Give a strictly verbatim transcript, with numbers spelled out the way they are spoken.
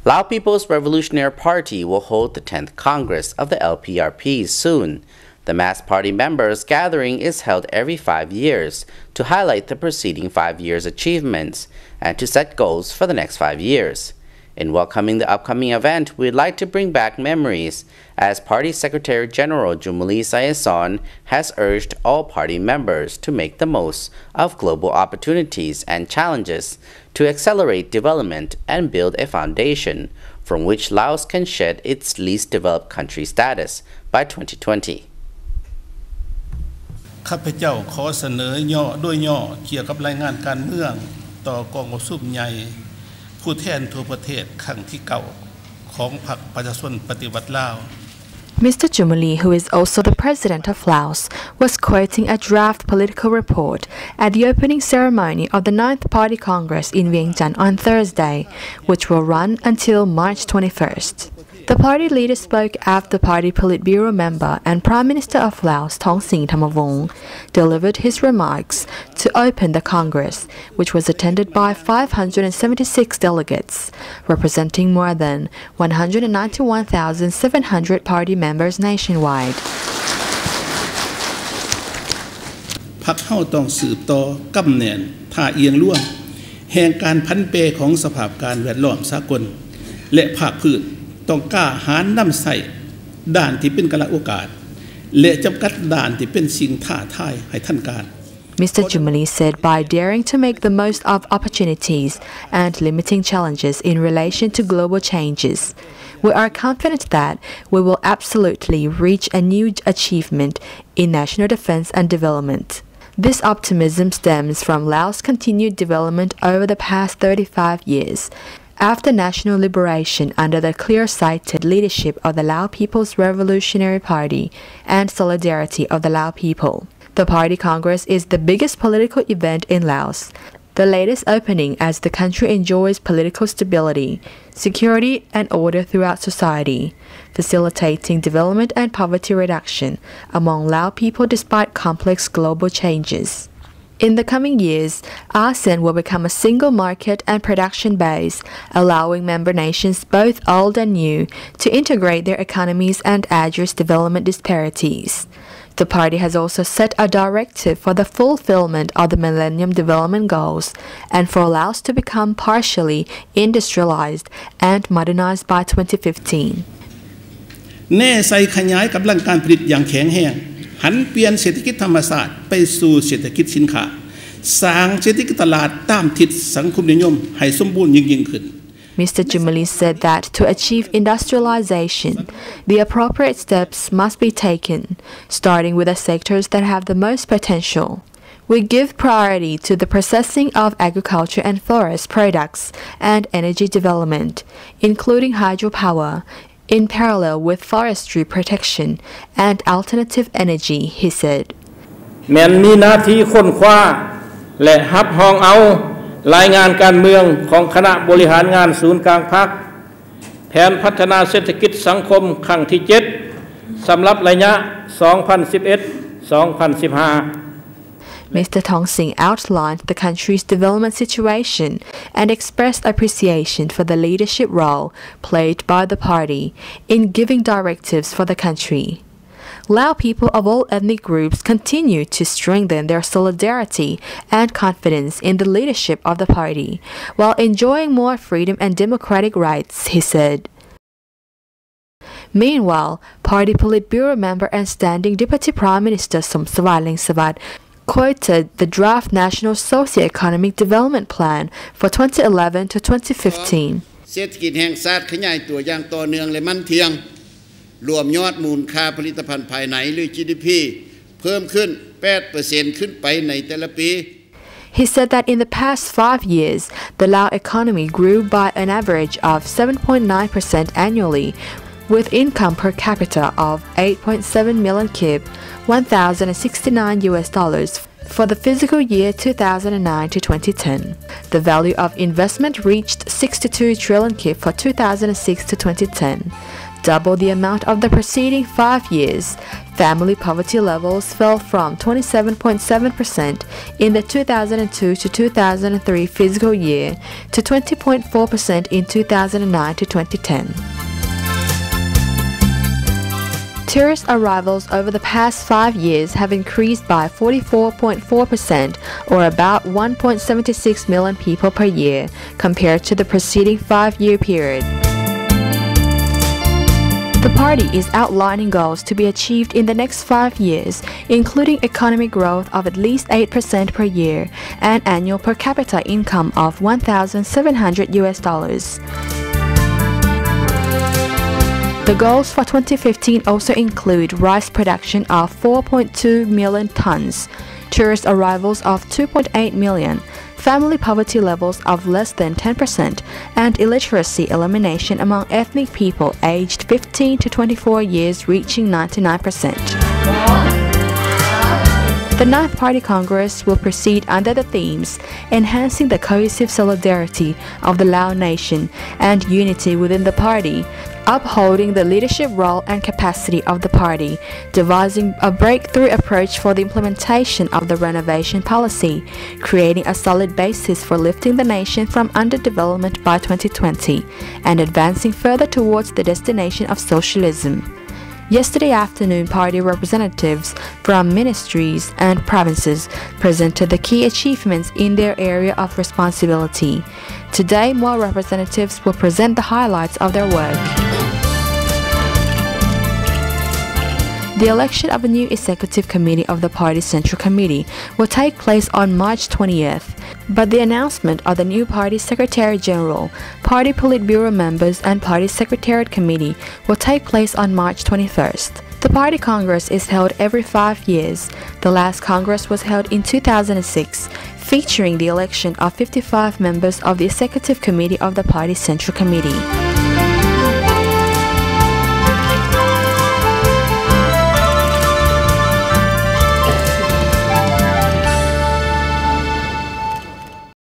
Lao People's Revolutionary Party will hold the tenth Congress of the L P R P soon. The mass party members' gathering is held every five years to highlight the preceding five years' achievements and to set goals for the next five years. In welcoming the upcoming event, we'd like to bring back memories, as Party Secretary General Jumali Sayason has urged all party members to make the most of global opportunities and challenges to accelerate development and build a foundation from which Laos can shed its least developed country status by twenty twenty. ข้าพเจ้าขอเสนอย่อด้วยย่อเกี่ยวกับรายงานการเมืองต่อกองประชุมใหญ่ผู้แทนทั่วประเทศครั้งที่เก้าของพรรคประชาชนปฏิวัติลาว Mister Jumali, who is also the president of Laos, was quoting a draft political report at the opening ceremony of the ninth Party Congress in Vientiane on Thursday, which will run until March twenty-first. The party leader spoke after Party Politburo member and Prime Minister of Laos, Thongsin Thamavong, delivered his remarks to open the Congress, which was attended by five hundred seventy-six delegates, representing more than one hundred ninety-one thousand seven hundred party members nationwide. พรรคเฮาต้องสืบต่อกำแหน่งท่าเอียงล่วงแห่งการพันเปของสภาพการแวดล้อมสากลและภาคพื้นต้องกล้าหาญนำใส่ด้านที่เป็นกระโอกาสและจำกัดด้านที่เป็นสิ่งท้าทายให้ท่านการ Mister Jumali said by daring to make the most of opportunities and limiting challenges in relation to global changes, we are confident that we will absolutely reach a new achievement in national defense and development. This optimism stems from Laos' continued development over the past thirty-five years. After national liberation under the clear-sighted leadership of the Lao People's Revolutionary Party and solidarity of the Lao people, the Party Congress is the biggest political event in Laos, the latest opening as the country enjoys political stability, security and order throughout society, facilitating development and poverty reduction among Lao people despite complex global changes. In the coming years, ASEAN will become a single market and production base, allowing member nations both old and new to integrate their economies and address development disparities. The party has also set a directive for the fulfillment of the Millennium Development Goals and for Laos to become partially industrialized and modernized by twenty fifteen. แน่ใส่ขยายกำลังการผลิตอย่างแข็งแรงหันเปลี่ยนเศรษฐกิจธรรมศาสตร์ไปสู่เศรษฐกิจสินค้าสร้างเศรษฐกิจตลาดตามทิศสังคมนิยมให้สมบูรณ์ยิ่งๆขึ้น Mister Jumali said that to achieve industrialization, the appropriate steps must be taken, starting with the sectors that have the most potential. We give priority to the processing of agriculture and forest products and energy development, including hydropower, in parallel with forestry protection and alternative energy, he said. แม้นมีหน้าที่ค้นคว้าและรับรองเอารายงานการเมืองของคณะบริหารงานศูนย์กลางพรรคแผนพัฒนาเศรษฐกิจสังคมครั้งที่เจ็ดสำหรับระยะ สองพันสิบเอ็ดถึง สองพันสิบห้า Mister Thongsin outlined the country's development situation and expressed appreciation for the leadership role played by the party in giving directives for the country. Lao people of all ethnic groups continue to strengthen their solidarity and confidence in the leadership of the party, while enjoying more freedom and democratic rights, he said. Meanwhile, Party Politburo member and standing Deputy Prime Minister Somsavat Lengsavat quoted the draft National Socio-Economic Development Plan for twenty eleven to twenty fifteen. เศรษฐกิจแห่งชาติขยายตัวอย่างต่อเนื่องและมั่นเที่ยงรวมยอดมูลค่าผลิตภัณฑ์ภายในหรือ จี ดี พี เพิ่มขึ้น แปดเปอร์เซ็นต์ ขึ้นไปในแต่ละปี He said that in the past five years, the Lao economy grew by an average of seven point nine percent annually, with income per capita of eight point seven million kip, one thousand sixty-nine U S dollars for the fiscal year two thousand nine to twenty ten. The value of investment reached sixty-two trillion kip for two thousand six to twenty ten. double the amount of the preceding five years. Family poverty levels fell from twenty-seven point seven percent in the two thousand two to two thousand three fiscal year to twenty point four percent in two thousand nine to twenty ten. Tourist arrivals over the past five years have increased by forty-four point four percent, or about one point seven six million people per year, compared to the preceding five-year period. The party is outlining goals to be achieved in the next five years, including economic growth of at least eight percent per year and annual per capita income of one thousand seven hundred U S dollars. The goals for twenty fifteen also include rice production of four point two million tons, tourist arrivals of two point eight million, family poverty levels of less than ten percent, and illiteracy elimination among ethnic people aged fifteen to twenty-four years reaching ninety-nine percent. The ninth Party Congress will proceed under the themes enhancing the cohesive solidarity of the Lao nation and unity within the party, upholding the leadership role and capacity of the party, devising a breakthrough approach for the implementation of the renovation policy, creating a solid basis for lifting the nation from underdevelopment by twenty twenty, and advancing further towards the destination of socialism. Yesterday afternoon, party representatives from ministries and provinces presented the key achievements in their area of responsibility. Today, more representatives will present the highlights of their work. The election of a new executive committee of the party's Central Committee will take place on March twentieth, but the announcement of the new party Secretary General, party Politburo members and party Secretariat Committee will take place on March twenty-first. The Party Congress is held every five years. The last Congress was held in two thousand six, featuring the election of fifty-five members of the Executive Committee of the party's Central Committee.